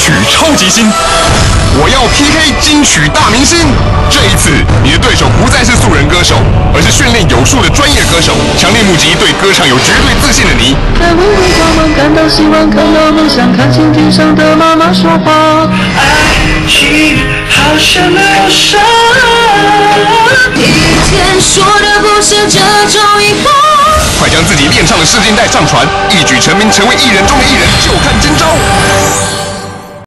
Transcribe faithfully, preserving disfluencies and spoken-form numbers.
曲超级星，我要 P K 金曲大明星。这一次，你的对手不再是素人歌手，而是训练有素的专业歌手。强烈募集对歌唱有绝对自信的你。 在梦中光芒，感到希望，看到梦想，看蜻蜓上的妈妈说话。 爱情好像流沙， 以前说的不是这种遗憾。 快将自己练唱的试镜带上传，一举成名，成为艺人中的艺人，就看今朝。